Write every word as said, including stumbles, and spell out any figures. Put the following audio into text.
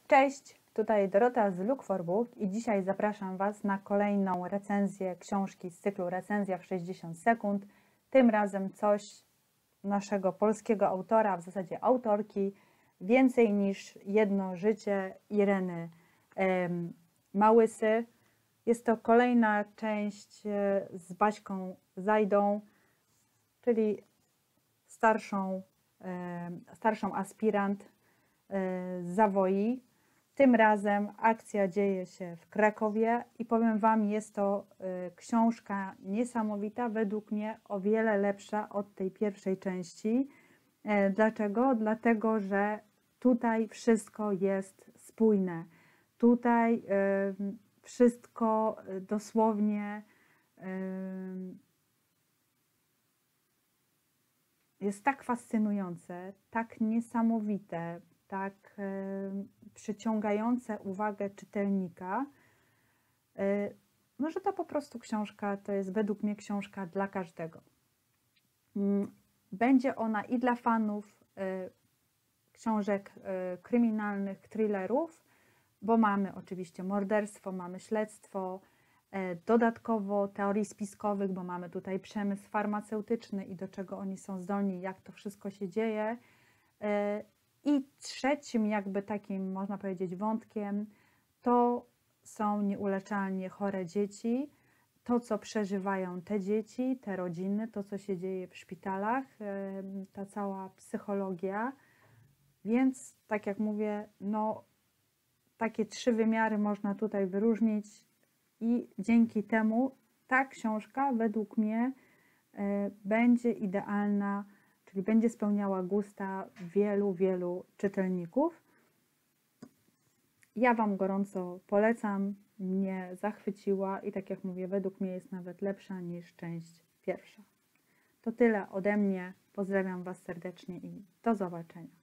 Cześć, tutaj Dorota z Look for Book i dzisiaj zapraszam Was na kolejną recenzję książki z cyklu Recenzja w sześćdziesiąt sekund. Tym razem coś naszego polskiego autora, w zasadzie autorki, Więcej niż jedno życie Ireny em, Małysy. Jest to kolejna część e, z Baśką Zajdą, czyli starszą, e, starszą aspirant z Zawoi. Tym razem akcja dzieje się w Krakowie i powiem Wam, jest to y, książka niesamowita, według mnie o wiele lepsza od tej pierwszej części. E, dlaczego? Dlatego, że tutaj wszystko jest spójne. Tutaj y, wszystko dosłownie y, jest tak fascynujące, tak niesamowite, tak e, przyciągające uwagę czytelnika, e, no, że to po prostu książka, to jest według mnie książka dla każdego. Będzie ona i dla fanów e, książek e, kryminalnych, thrillerów, bo mamy oczywiście morderstwo, mamy śledztwo, e, dodatkowo teorii spiskowych, bo mamy tutaj przemysł farmaceutyczny i do czego oni są zdolni, jak to wszystko się dzieje. E, I trzecim jakby takim, można powiedzieć, wątkiem to są nieuleczalnie chore dzieci, to co przeżywają te dzieci, te rodziny, to co się dzieje w szpitalach, ta cała psychologia. Więc tak jak mówię, no takie trzy wymiary można tutaj wyróżnić i dzięki temu ta książka według mnie będzie idealna, czyli będzie spełniała gusta wielu, wielu czytelników. Ja Wam gorąco polecam, mnie zachwyciła i tak jak mówię, według mnie jest nawet lepsza niż część pierwsza. To tyle ode mnie, pozdrawiam Was serdecznie i do zobaczenia.